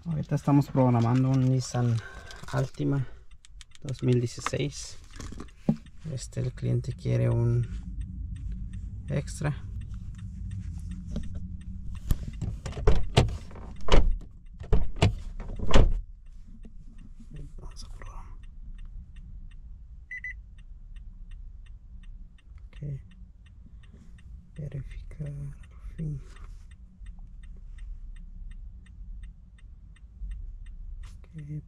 Ahorita estamos programando un Nissan Altima 2016. El cliente quiere un extra. Vamos a probar. Okay. Verificar fin. Okay.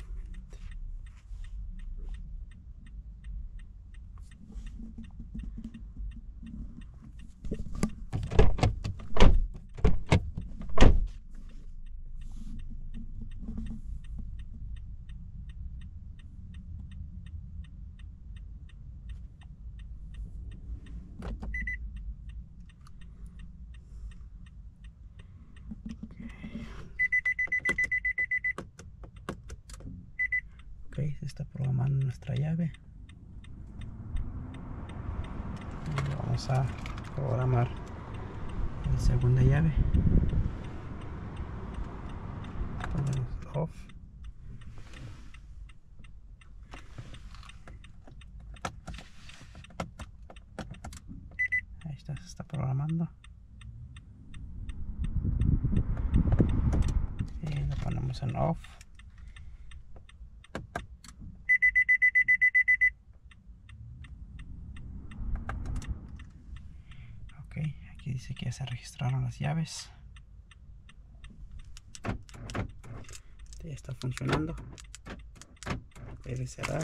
Ok, se está programando nuestra llave. Y vamos a programar la segunda llave. Ponemos off. Ahí está, se está programando. Y lo ponemos en off. Ok, aquí dice que ya se registraron las llaves. Ya está funcionando. Debe cerrar.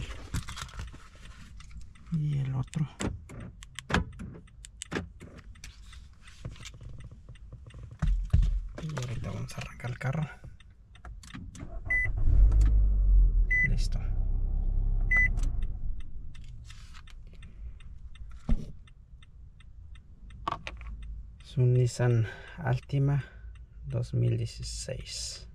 Y el otro. Y ahorita vamos a arrancar el carro. Listo. Es un Nissan Altima 2016.